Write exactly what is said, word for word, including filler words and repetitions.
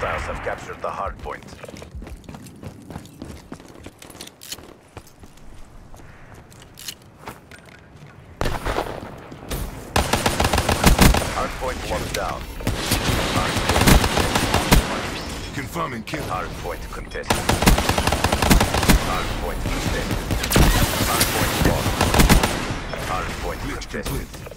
Hostiles have captured the hard point. Hard point locked down. Confirming kill. Hard point contested. Hard point contested. Hard point lost. Hard point Glitch contested. complete.